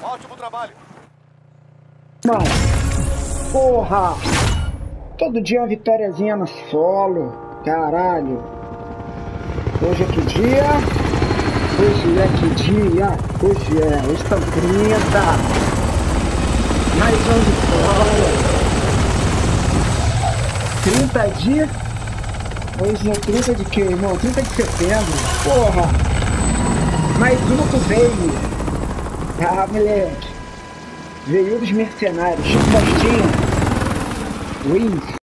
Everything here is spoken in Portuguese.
Ótimo trabalho. Não. Porra! Todo dia uma vitóriazinha no solo. Caralho. Hoje é que dia? Hoje é que dia? Hoje são 30. Mais uma vitória. 30 dias. Hoje é 30 de quê, irmão? 30 de setembro. Porra! Mais uma pro veio. Ah, moleque. Veio dos mercenários. Postinho. Wins.